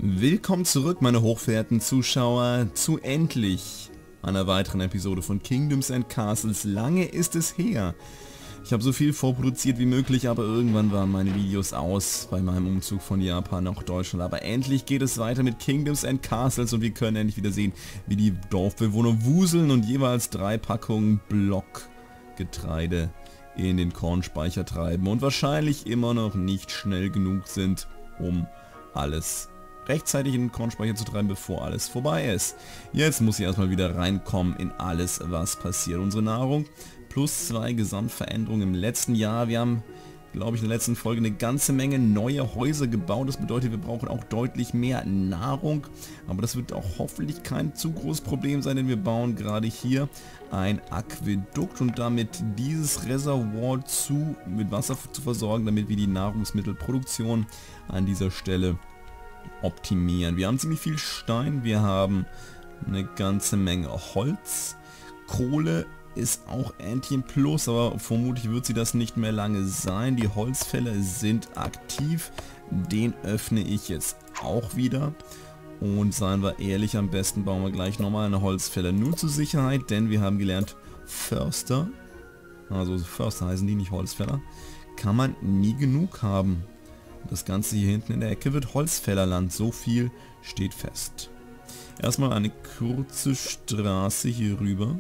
Willkommen zurück, meine hochverehrten Zuschauer, zu endlich einer weiteren Episode von Kingdoms and Castles. Lange ist es her. Ich habe so viel vorproduziert wie möglich, aber irgendwann waren meine Videos aus bei meinem Umzug von Japan nach Deutschland. Aber endlich geht es weiter mit Kingdoms and Castles und wir können endlich wieder sehen, wie die Dorfbewohner wuseln und jeweils 3 Packungen Blockgetreide in den Kornspeicher treiben und wahrscheinlich immer noch nicht schnell genug sind, um alles rechtzeitig in den Kornspeicher zu treiben, bevor alles vorbei ist. Jetzt muss ich erstmal wieder reinkommen in alles, was passiert. Unsere Nahrung plus 2 Gesamtveränderungen im letzten Jahr. Wir haben, glaube ich, in der letzten Folge eine ganze Menge neue Häuser gebaut. Das bedeutet, wir brauchen auch deutlich mehr Nahrung. Aber das wird auch hoffentlich kein zu großes Problem sein, denn wir bauen gerade hier ein Aquädukt und damit dieses Reservoir mit Wasser zu versorgen, damit wir die Nahrungsmittelproduktion an dieser Stelle optimieren. Wir haben ziemlich viel Stein, wir haben eine ganze Menge Holz. Kohle ist auch Entchen Plus, aber vermutlich wird sie das nicht mehr lange sein. Die Holzfäller sind aktiv, den öffne ich jetzt auch wieder. Und seien wir ehrlich, am besten bauen wir gleich nochmal eine Holzfäller, nur zur Sicherheit, denn wir haben gelernt, Förster, also Förster heißen die, nicht Holzfäller, kann man nie genug haben. Das Ganze hier hinten in der Ecke wird Holzfällerland, so viel steht fest. Erstmal eine kurze Straße hier rüber.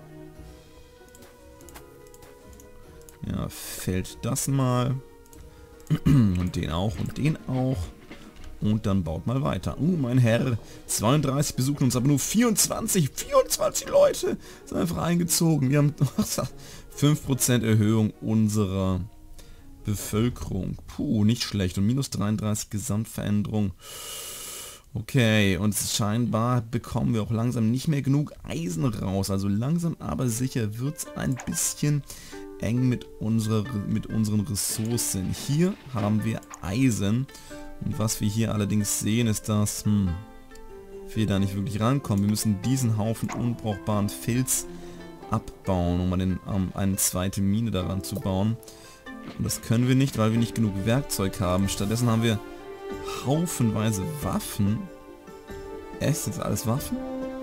Ja, fällt das mal. Und den auch und den auch. Und dann baut mal weiter. Mein Herr, 32 besuchen uns, aber nur 24 Leute sind einfach eingezogen. Wir haben 5% Erhöhung unserer Bevölkerung. Puh, nicht schlecht. Und minus 33 Gesamtveränderung. Okay, und scheinbar bekommen wir auch langsam nicht mehr genug Eisen raus. Also langsam aber sicher wird es ein bisschen eng mit unseren Ressourcen. Hier haben wir Eisen. Und was wir hier allerdings sehen, ist, dass wir da nicht wirklich rankommen. Wir müssen diesen Haufen unbrauchbaren Filz abbauen, um eine zweite Mine daran zu bauen. Und das können wir nicht, weil wir nicht genug Werkzeug haben. Stattdessen haben wir haufenweise Waffen. Sind das alles Waffen?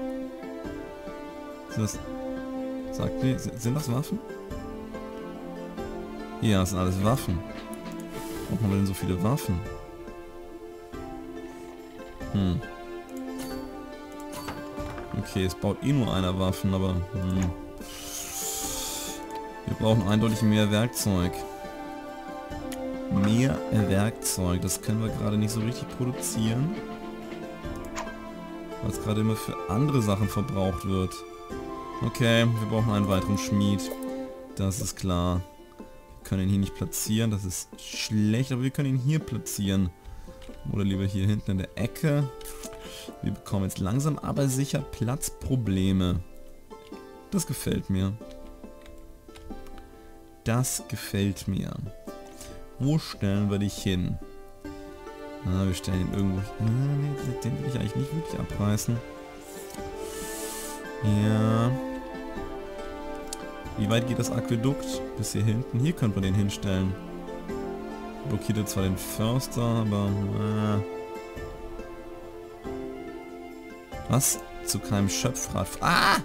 Sind das Waffen? Ja, das sind alles Waffen. Warum haben wir denn so viele Waffen? Okay, es baut eh nur einer Waffen, aber wir brauchen eindeutig mehr Werkzeug. Mehr Werkzeug, das können wir gerade nicht so richtig produzieren, weil es gerade immer für andere Sachen verbraucht wird. Okay, wir brauchen einen weiteren Schmied, das ist klar. Wir können ihn hier nicht platzieren, das ist schlecht, aber wir können ihn hier platzieren. Oder lieber hier hinten in der Ecke. Wir bekommen jetzt langsam aber sicher Platzprobleme. Das gefällt mir. Das gefällt mir. Wo stellen wir dich hin? Wir stellen ihn irgendwo... den will ich eigentlich nicht wirklich abreißen. Ja. Wie weit geht das Aquädukt? Bis hier hinten. Hier könnte man den hinstellen. Blockiert er zwar den Förster, aber... Was? Zu keinem Schöpfrad. Ah!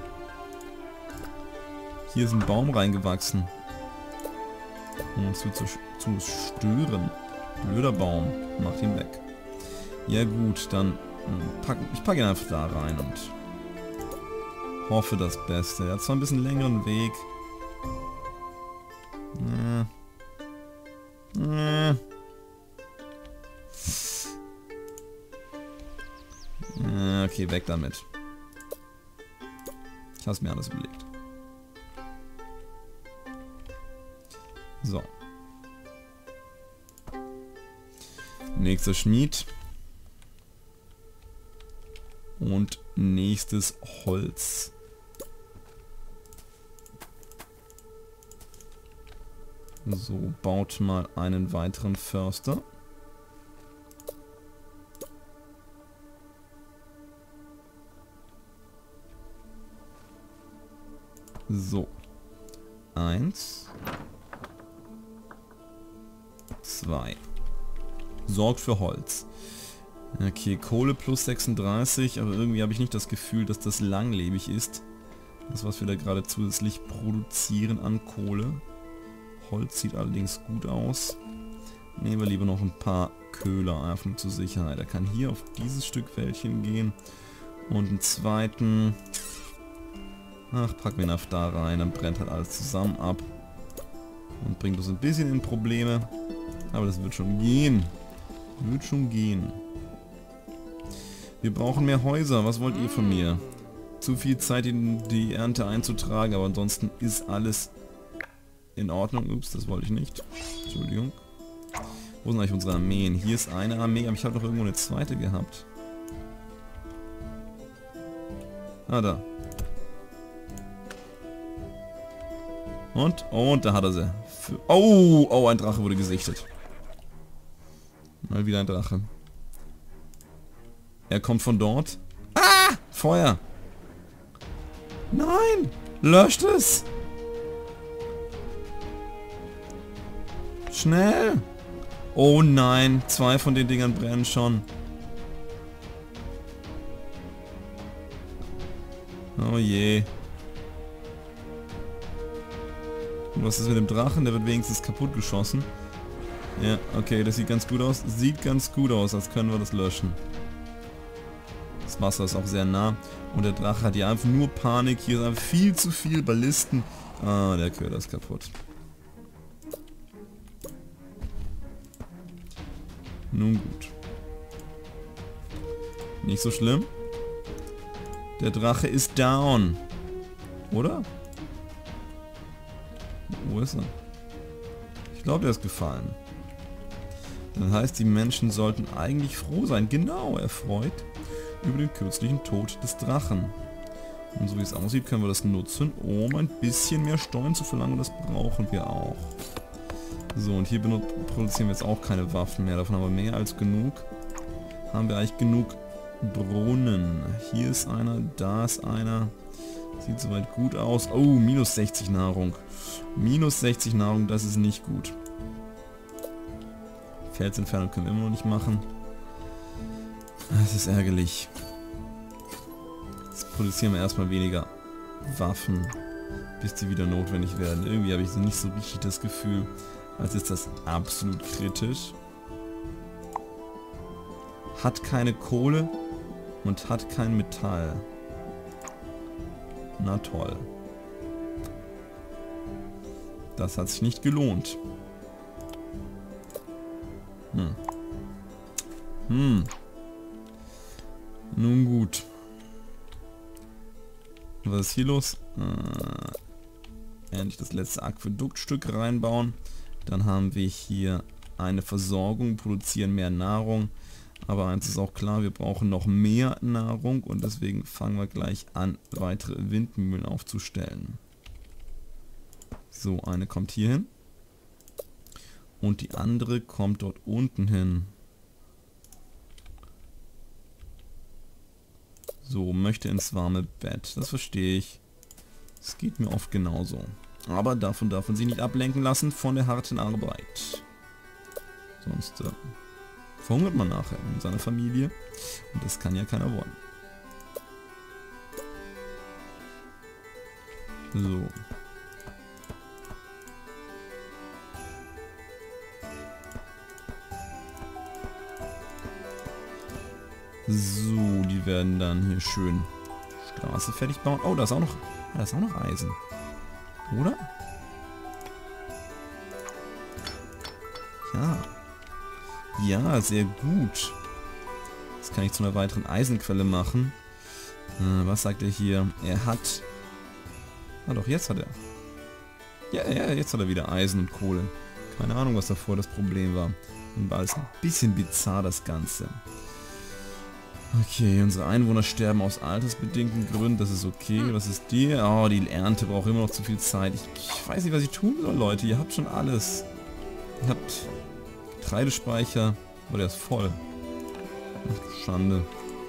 Hier ist ein Baum reingewachsen. Um uns zu stören. Blöder Baum. Macht ihn weg. Ja gut, dann ich packe ihn einfach da rein und hoffe das Beste. Er hat zwar ein bisschen längeren Weg. Okay, weg damit. Ich habe es mir alles überlegt. So. Nächster Schmied. Und nächstes Holz. So, baut mal einen weiteren Förster. So. 1. 2. Sorgt für Holz. Okay, Kohle plus 36, aber irgendwie habe ich nicht das Gefühl, dass das langlebig ist. Das, was wir da gerade zusätzlich produzieren an Kohle. Holz sieht allerdings gut aus. Nehmen wir lieber noch ein paar Köhler, einfach nur zur Sicherheit. Er kann hier auf dieses Stück Wäldchen gehen. Und einen zweiten... Ach, packen wir ihn einfach da rein, dann brennt halt alles zusammen ab. Und bringt uns ein bisschen in Probleme. Aber das wird schon gehen. Wird schon gehen. Wir brauchen mehr Häuser. Was wollt ihr von mir? Zu viel Zeit, die Ernte einzutragen, aber ansonsten ist alles in Ordnung. Ups, das wollte ich nicht. Entschuldigung. Wo sind eigentlich unsere Armeen? Hier ist eine Armee, aber ich habe doch irgendwo eine zweite gehabt. Ah, da. Und da hat er sie. Oh, ein Drache wurde gesichtet. Mal wieder ein Drache. Er kommt von dort. Ah! Feuer! Nein! Löscht es! Schnell! Oh nein, 2 von den Dingern brennen schon. Oh je. Und was ist mit dem Drachen? Der wird wenigstens kaputt geschossen. Ja, okay, das sieht ganz gut aus. Sieht ganz gut aus, als können wir das löschen. Das Wasser ist auch sehr nah. Und der Drache hat hier einfach nur Panik. Hier ist einfach viel zu viel Ballisten. Ah, der Köder ist kaputt. Nun gut. Nicht so schlimm. Der Drache ist down. Oder? Wo ist er? Ich glaube, der ist gefallen. Das heißt, die Menschen sollten eigentlich froh sein. Genau, erfreut über den kürzlichen Tod des Drachen. Und so wie es aussieht, können wir das nutzen, um ein bisschen mehr Steuern zu verlangen. Und das brauchen wir auch. So, und hier produzieren wir jetzt auch keine Waffen mehr. Davon haben wir mehr als genug. Haben wir eigentlich genug Brunnen. Hier ist einer, da ist einer. Sieht soweit gut aus. Oh, minus 60 Nahrung. Minus 60 Nahrung, das ist nicht gut. Felsentfernung können wir immer noch nicht machen. Das ist ärgerlich. Jetzt produzieren wir erstmal weniger Waffen, bis die wieder notwendig werden. Irgendwie habe ich so nicht so richtig das Gefühl, als ist das absolut kritisch. Hat keine Kohle und hat kein Metall. Na toll. Das hat sich nicht gelohnt. Nun gut. Was ist hier los? Endlich das letzte Aquäduktstück reinbauen. Dann haben wir hier eine Versorgung, produzieren mehr Nahrung. Aber eins ist auch klar, wir brauchen noch mehr Nahrung und deswegen fangen wir gleich an, weitere Windmühlen aufzustellen. So, eine kommt hier hin. Und die andere kommt dort unten hin. So, möchte ins warme Bett. Das verstehe ich. Das geht mir oft genauso. Aber davon darf man sich nicht ablenken lassen von der harten Arbeit. Sonst verhungert man nachher in seiner Familie. Und das kann ja keiner wollen. So. So, die werden dann hier schön Straße fertig bauen. Oh, da ist auch noch Eisen. Oder? Ja. Ja, sehr gut. Das kann ich zu einer weiteren Eisenquelle machen. Was sagt er hier? Er hat... Ah doch, jetzt hat er. Ja, jetzt hat er wieder Eisen und Kohle. Keine Ahnung, was davor das Problem war. Und war alles ein bisschen bizarr, das Ganze. Okay, unsere Einwohner sterben aus altersbedingten Gründen, das ist okay. Was ist die? Oh, die Ernte braucht immer noch zu viel Zeit. Ich weiß nicht, was ich tun soll, Leute. Ihr habt schon alles. Ihr habt Getreidespeicher, aber der ist voll. Ach, Schande.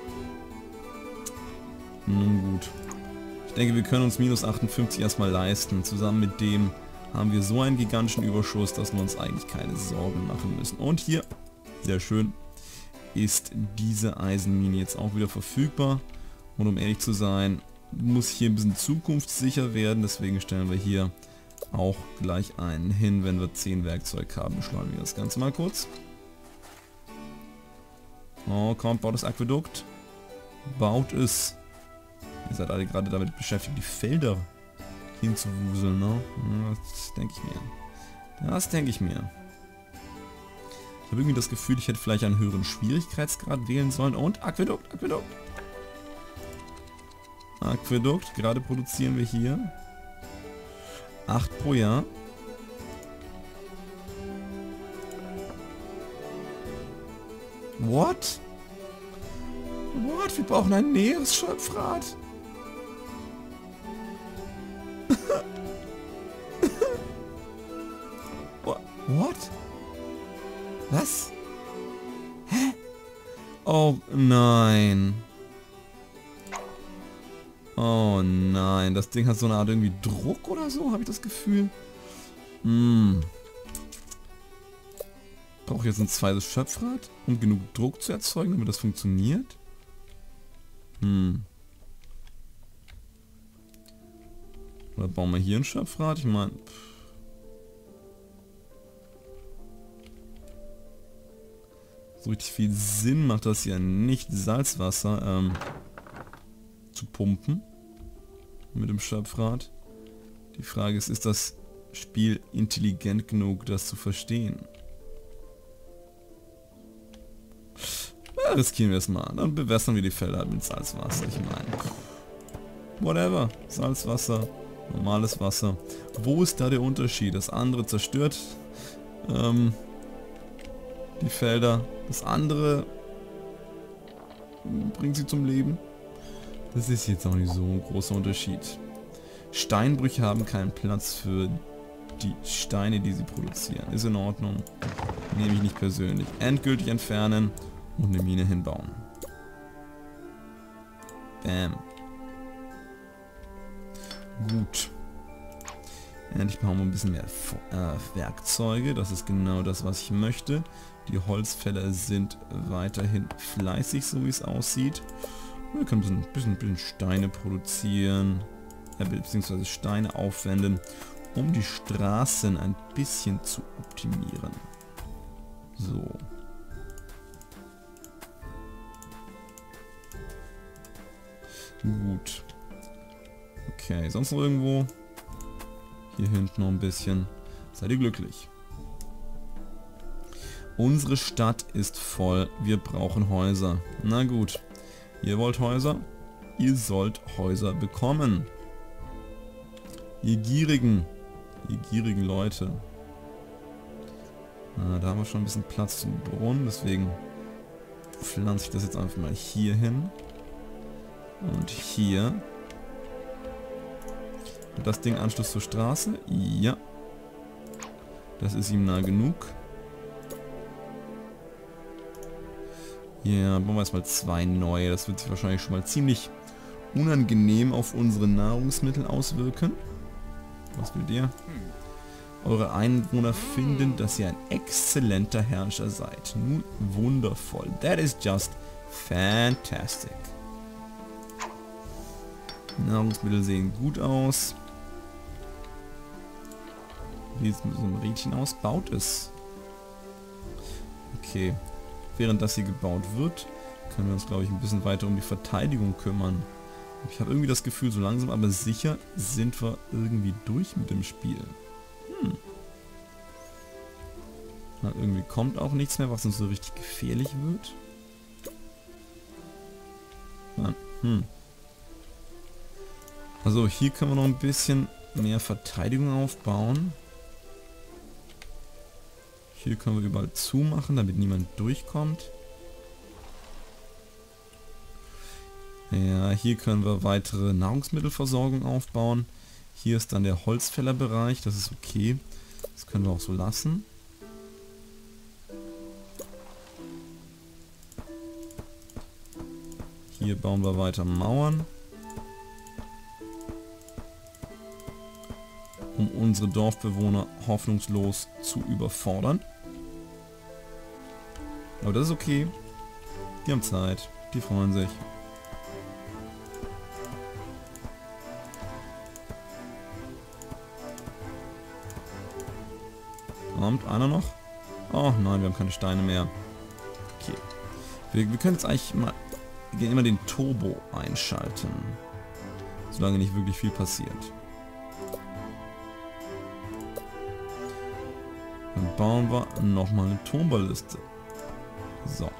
Nun gut. Ich denke, wir können uns minus 58 erstmal leisten. Zusammen mit dem haben wir so einen gigantischen Überschuss, dass wir uns eigentlich keine Sorgen machen müssen. Und hier, sehr schön, ist diese Eisenmine jetzt auch wieder verfügbar. Und um ehrlich zu sein, muss hier ein bisschen zukunftssicher werden. Deswegen stellen wir hier auch gleich einen hin, wenn wir 10 Werkzeug haben. Beschleunigen wir das Ganze mal kurz. Oh, kommt, baut das Aquädukt. Baut es. Ihr seid alle gerade damit beschäftigt, die Felder hinzuwuseln, ne? Das denke ich mir. Das denke ich mir. Ich habe irgendwie das Gefühl, ich hätte vielleicht einen höheren Schwierigkeitsgrad wählen sollen. Und Aquädukt, Aquädukt. Aquädukt, gerade produzieren wir hier 8 pro Jahr. What? What? Wir brauchen ein näheres Schöpfrad. What? Was? Hä? Oh nein. Oh nein, das Ding hat so eine Art irgendwie Druck oder so, habe ich das Gefühl. Brauche ich jetzt ein zweites Schöpfrad, um genug Druck zu erzeugen, damit das funktioniert? Oder bauen wir hier ein Schöpfrad? Ich meine... So richtig viel Sinn macht das ja nicht, Salzwasser zu pumpen mit dem Schöpfrad. Die Frage ist das Spiel intelligent genug, das zu verstehen? Ja, riskieren wir es mal. Dann bewässern wir die Felder mit Salzwasser. Ich meine, whatever. Salzwasser, normales Wasser. Wo ist da der Unterschied? Das andere zerstört die Felder. Das andere bringt sie zum Leben. Das ist jetzt auch nicht so ein großer Unterschied. Steinbrüche haben keinen Platz für die Steine, die sie produzieren. Ist in Ordnung. Nehme ich nicht persönlich. Endgültig entfernen und eine Mine hinbauen. Bam. Gut. Endlich brauchen wir ein bisschen mehr Werkzeuge. Das ist genau das, was ich möchte. Die Holzfäller sind weiterhin fleißig, so wie es aussieht. Wir können ein bisschen Steine produzieren, beziehungsweise Steine aufwenden, um die Straßen ein bisschen zu optimieren. So. Gut. Okay, sonst noch irgendwo? Hier hinten noch ein bisschen. Seid ihr glücklich? Unsere Stadt ist voll. Wir brauchen Häuser. Na gut. Ihr wollt Häuser? Ihr sollt Häuser bekommen. Ihr gierigen Leute. Da haben wir schon ein bisschen Platz zum Brunnen, deswegen pflanze ich das jetzt einfach mal hier hin. Und hier. Hat das Ding Anschluss zur Straße? Ja. Das ist ihm nah genug. Ja, bauen wir jetzt mal 2 neue. Das wird sich wahrscheinlich schon mal ziemlich unangenehm auf unsere Nahrungsmittel auswirken. Was will ihr? Eure Einwohner finden, dass ihr ein exzellenter Herrscher seid. Nun wundervoll. That is just fantastic. Nahrungsmittel sehen gut aus. Wie sieht es mit so einem Rädchen aus? Baut es. Okay. Während das hier gebaut wird, können wir uns, glaube ich, ein bisschen weiter um die Verteidigung kümmern. Ich habe irgendwie das Gefühl, so langsam aber sicher sind wir irgendwie durch mit dem Spiel. Na, irgendwie kommt auch nichts mehr, was uns so richtig gefährlich wird. Also hier können wir noch ein bisschen mehr Verteidigung aufbauen. Hier können wir überall zumachen, damit niemand durchkommt. Ja, hier können wir weitere Nahrungsmittelversorgung aufbauen. Hier ist dann der Holzfällerbereich, das ist okay. Das können wir auch so lassen. Hier bauen wir weiter Mauern, um unsere Dorfbewohner hoffnungslos zu überfordern. Aber das ist okay. Die haben Zeit. Die freuen sich. Kommt einer noch? Oh nein, wir haben keine Steine mehr. Okay. Wir können jetzt eigentlich mal immer den Turbo einschalten. Solange nicht wirklich viel passiert. Dann bauen wir nochmal eine Turmballiste. So.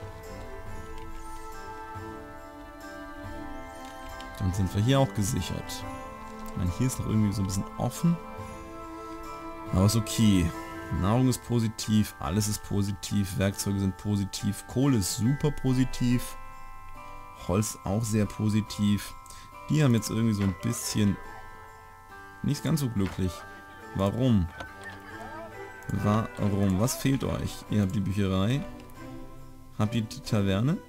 Dann sind wir hier auch gesichert. Ich meine, hier ist noch irgendwie so ein bisschen offen. Aber ist okay. Nahrung ist positiv, alles ist positiv, Werkzeuge sind positiv, Kohle ist super positiv, Holz auch sehr positiv. Die haben jetzt irgendwie so ein bisschen nicht ganz so glücklich. Warum? Warum? Was fehlt euch? Ihr habt die Bücherei. Habt ihr die Taverne?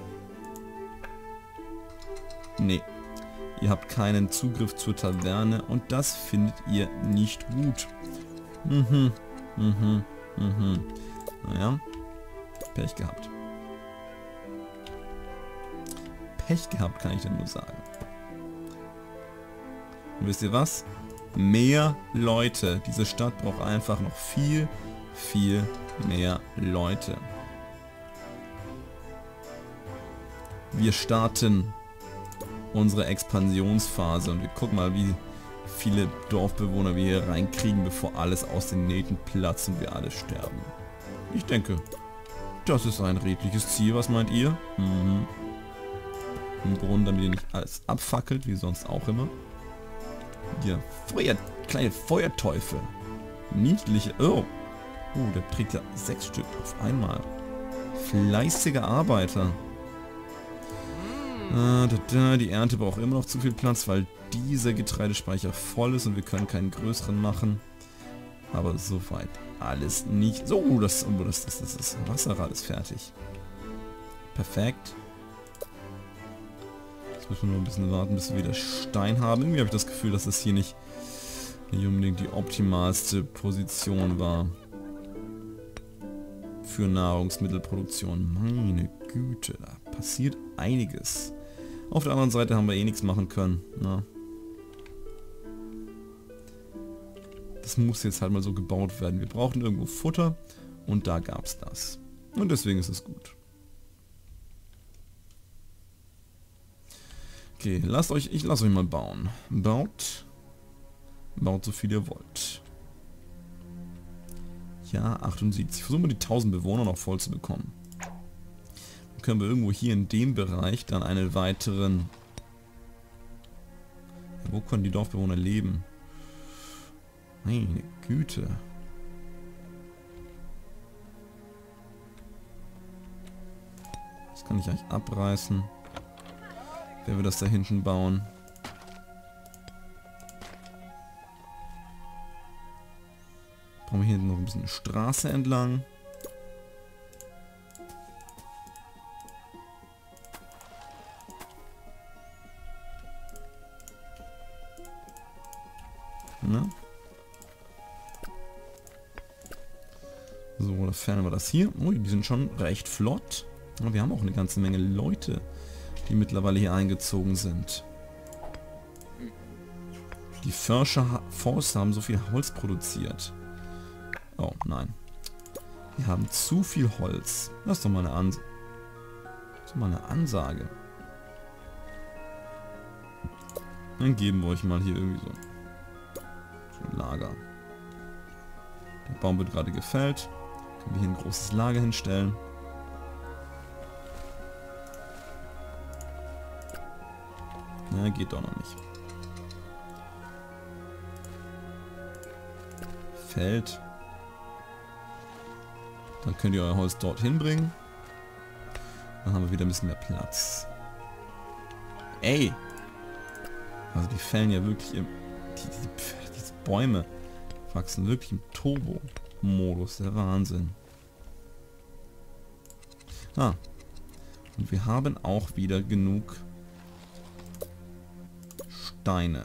Nee. Ihr habt keinen Zugriff zur Taverne und das findet ihr nicht gut. Naja. Pech gehabt. Pech gehabt, kann ich denn nur sagen. Und wisst ihr was? Mehr Leute. Diese Stadt braucht einfach noch viel, viel mehr Leute. Wir starten unsere Expansionsphase und wir gucken mal, wie viele Dorfbewohner wir hier reinkriegen, bevor alles aus den Nähten platzt und wir alle sterben. Ich denke, das ist ein redliches Ziel. Was meint ihr? Ein Brunnen, damit ihr nicht alles abfackelt, wie sonst auch immer. Ja, kleine Feuerteufel. Niedliche... Oh, der trägt ja 6 Stück auf einmal. Fleißige Arbeiter. Die Ernte braucht immer noch zu viel Platz, weil dieser Getreidespeicher voll ist und wir können keinen größeren machen. Aber soweit alles nicht... So, das Wasserrad ist fertig. Perfekt. Jetzt müssen wir nur ein bisschen warten, bis wir wieder Stein haben. Irgendwie habe ich das Gefühl, dass das hier nicht unbedingt die optimalste Position war. Für Nahrungsmittelproduktion. Meine Güte, da passiert einiges. Auf der anderen Seite haben wir eh nichts machen können. Na. Das muss jetzt halt mal so gebaut werden. Wir brauchten irgendwo Futter und da gab es das. Und deswegen ist es gut. Okay, ich lasse euch mal bauen. Baut so viel ihr wollt. Ja, 78. Versuchen wir die 1000 Bewohner noch voll zu bekommen. Dann können wir irgendwo hier in dem Bereich dann einen weiteren... Ja, wo können die Dorfbewohner leben? Meine Güte. Das kann ich eigentlich abreißen. Wenn wir das da hinten bauen. Brauchen wir hier hinten noch ein bisschen eine Straße entlang. Na? So, da fernen wir das hier. Ui, die sind schon recht flott. Aber wir haben auch eine ganze Menge Leute, die mittlerweile hier eingezogen sind. Die Forster haben so viel Holz produziert. Oh, nein. Wir haben zu viel Holz. Das ist doch mal eine Ansage. Dann geben wir euch mal hier irgendwie so ein Lager. Der Baum wird gerade gefällt. Können wir hier ein großes Lager hinstellen. Ja, geht doch noch nicht. Feld. Dann könnt ihr euer Holz dorthin bringen. Dann haben wir wieder ein bisschen mehr Platz. Ey! Also die fällen ja wirklich diese Bäume wachsen wirklich im Turbo-Modus. Der Wahnsinn. Ah. Und wir haben auch wieder genug Steine.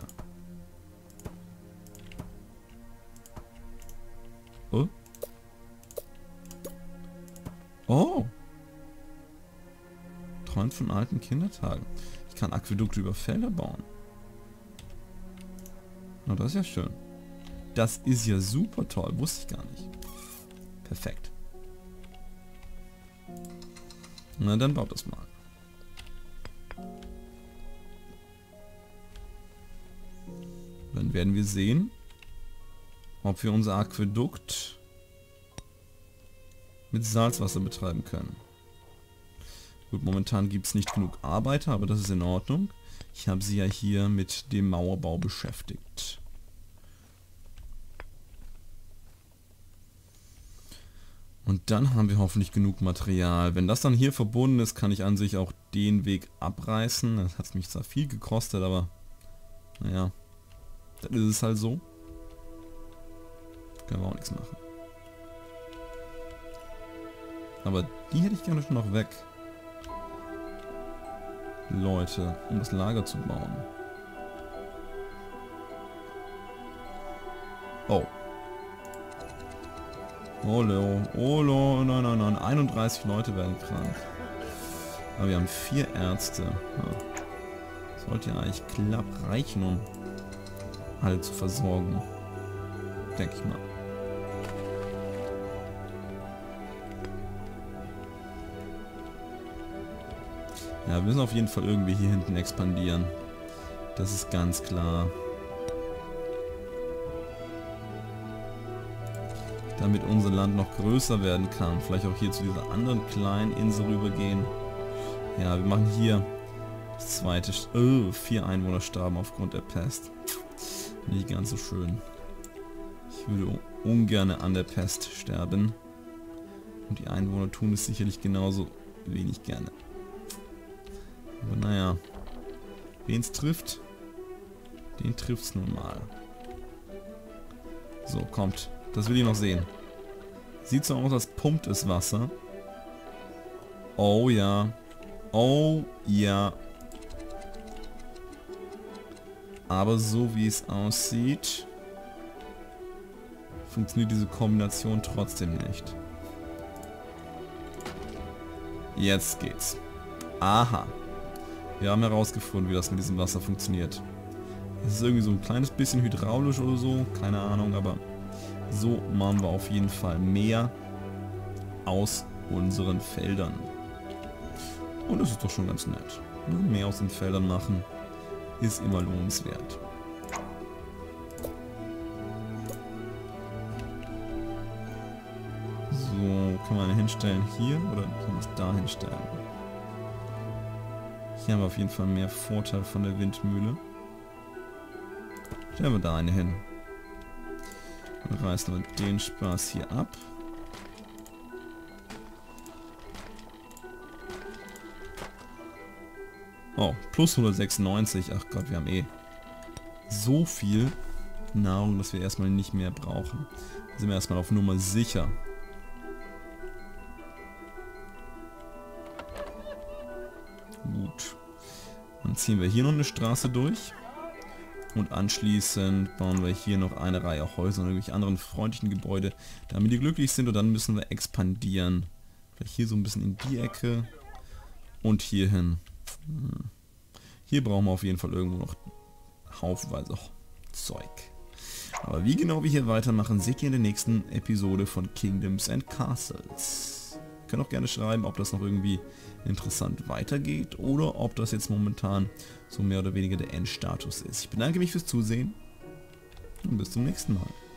Oh. Träumt von alten Kindertagen. Ich kann Aquädukte über Felder bauen. Na, das ist ja schön. Das ist ja super toll. Wusste ich gar nicht. Perfekt. Na, dann baut das mal. Dann werden wir sehen, ob wir unser Aquädukt mit Salzwasser betreiben können. Gut, momentan gibt es nicht genug Arbeiter, aber das ist in Ordnung. Ich habe sie ja hier mit dem Mauerbau beschäftigt. Und dann haben wir hoffentlich genug Material. Wenn das dann hier verbunden ist, kann ich an sich auch den Weg abreißen. Das hat mich zwar viel gekostet, aber naja, dann ist es halt so. Können wir auch nichts machen. Aber die hätte ich gerne schon noch weg. Leute, um das Lager zu bauen. Oh. Olo, Olo, nein, nein, nein. 31 Leute werden krank. Aber wir haben 4 Ärzte. Ja. Sollte ja eigentlich knapp reichen, um alle zu versorgen. Denke ich mal. Ja, wir müssen auf jeden Fall irgendwie hier hinten expandieren. Das ist ganz klar. Damit unser Land noch größer werden kann. Vielleicht auch hier zu dieser anderen kleinen Insel rübergehen. Ja, wir machen hier das zweite... 4 Einwohner starben aufgrund der Pest. Nicht ganz so schön. Ich würde ungern an der Pest sterben. Und die Einwohner tun es sicherlich genauso wenig gerne. Aber naja, wen es trifft, den trifft es nun mal. So, kommt. Das will ich noch sehen. Sieht so aus, als pumpt es Wasser. Oh ja. Oh ja. Aber so wie es aussieht, funktioniert diese Kombination trotzdem nicht. Jetzt geht's. Aha. Wir haben herausgefunden, wie das mit diesem Wasser funktioniert. Es ist irgendwie so ein kleines bisschen hydraulisch oder so, keine Ahnung, aber so machen wir auf jeden Fall mehr aus unseren Feldern. Und das ist doch schon ganz nett. Mehr aus den Feldern machen ist immer lohnenswert. So, kann man eine hinstellen hier oder kann man es da hinstellen? Hier haben wir auf jeden Fall mehr Vorteil von der Windmühle. Stellen wir da eine hin. Dann reißen wir den Spaß hier ab. Oh, plus 196. Ach Gott, wir haben eh so viel Nahrung, dass wir erstmal nicht mehr brauchen. Da sind wir erstmal auf Nummer sicher. Gut. Dann ziehen wir hier noch eine Straße durch. Und anschließend bauen wir hier noch eine Reihe Häuser und irgendwelche anderen freundlichen Gebäude, damit die glücklich sind. Und dann müssen wir expandieren. Vielleicht hier so ein bisschen in die Ecke. Und hier hin. Hier brauchen wir auf jeden Fall irgendwo noch haufenweise Zeug. Aber wie genau wir hier weitermachen, seht ihr in der nächsten Episode von Kingdoms and Castles. Ihr könnt auch gerne schreiben, ob das noch irgendwie interessant weitergeht oder ob das jetzt momentan so mehr oder weniger der Endstatus ist. Ich bedanke mich fürs Zusehen und bis zum nächsten Mal.